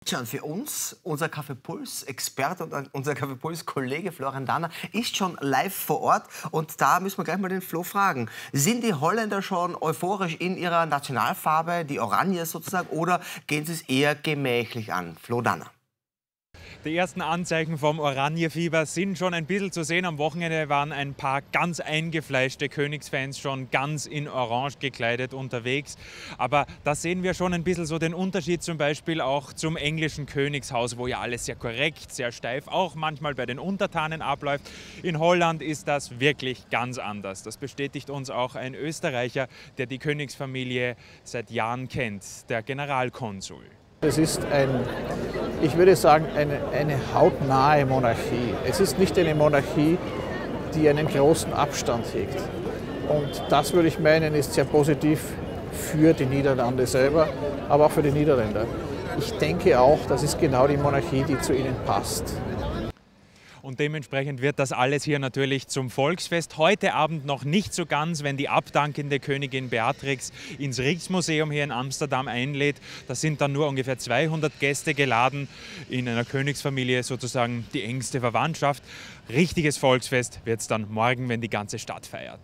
Tja, und für uns, unser Kaffeepuls-Experte und unser Kaffeepuls-Kollege Florian Danner ist schon live vor Ort. Und da müssen wir gleich mal den Flo fragen. Sind die Holländer schon euphorisch in ihrer Nationalfarbe, die Oranje sozusagen, oder gehen sie es eher gemächlich an? Flo Danner. Die ersten Anzeichen vom Oranje-Fieber sind schon ein bisschen zu sehen. Am Wochenende waren ein paar ganz eingefleischte Königsfans schon ganz in Orange gekleidet unterwegs. Aber da sehen wir schon ein bisschen so den Unterschied zum Beispiel auch zum englischen Königshaus, wo ja alles sehr korrekt, sehr steif, auch manchmal bei den Untertanen abläuft. In Holland ist das wirklich ganz anders. Das bestätigt uns auch ein Österreicher, der die Königsfamilie seit Jahren kennt, der Generalkonsul. Es ist ich würde sagen, eine hautnahe Monarchie. Es ist nicht eine Monarchie, die einen großen Abstand hegt. Und das, würde ich meinen, ist sehr positiv für die Niederlande selber, aber auch für die Niederländer. Ich denke auch, das ist genau die Monarchie, die zu ihnen passt. Und dementsprechend wird das alles hier natürlich zum Volksfest. Heute Abend noch nicht so ganz, wenn die abdankende Königin Beatrix ins Rijksmuseum hier in Amsterdam einlädt. Da sind dann nur ungefähr 200 Gäste geladen, in einer Königsfamilie sozusagen die engste Verwandtschaft. Richtiges Volksfest wird es dann morgen, wenn die ganze Stadt feiert.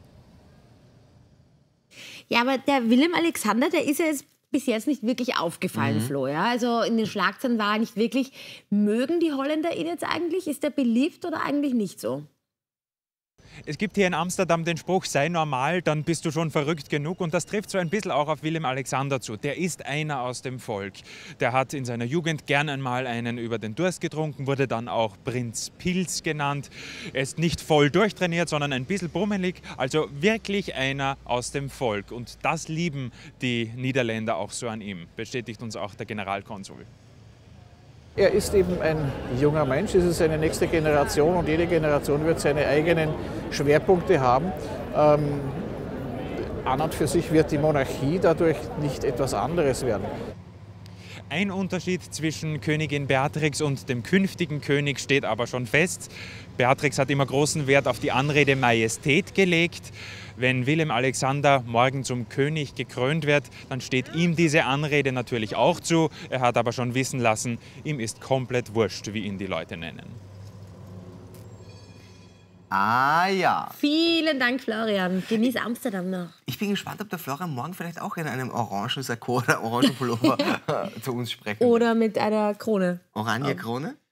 Ja, aber der Willem Alexander, der ist ja jetzt bis jetzt nicht wirklich aufgefallen, Flo. Ja? Also in den Schlagzeilen war er nicht wirklich. Mögen die Holländer ihn jetzt eigentlich? Ist er beliebt oder eigentlich nicht so? Es gibt hier in Amsterdam den Spruch, sei normal, dann bist du schon verrückt genug. Und das trifft so ein bisschen auch auf Willem Alexander zu. Der ist einer aus dem Volk. Der hat in seiner Jugend gern einmal einen über den Durst getrunken, wurde dann auch Prinz Pils genannt. Er ist nicht voll durchtrainiert, sondern ein bisschen brummelig. Also wirklich einer aus dem Volk. Und das lieben die Niederländer auch so an ihm, bestätigt uns auch der Generalkonsul. Er ist eben ein junger Mensch, es ist eine nächste Generation und jede Generation wird seine eigenen Schwerpunkte haben. An und für sich wird die Monarchie dadurch nicht etwas anderes werden. Ein Unterschied zwischen Königin Beatrix und dem künftigen König steht aber schon fest. Beatrix hat immer großen Wert auf die Anrede Majestät gelegt. Wenn Willem Alexander morgen zum König gekrönt wird, dann steht ihm diese Anrede natürlich auch zu. Er hat aber schon wissen lassen, ihm ist komplett wurscht, wie ihn die Leute nennen. Ah ja. Vielen Dank, Florian. Genieß Amsterdam noch. Ich bin gespannt, ob der Florian morgen vielleicht auch in einem orangen Sakko oder orangen Pullover zu uns sprechen wird. Oder mit einer Krone. Oranje Krone?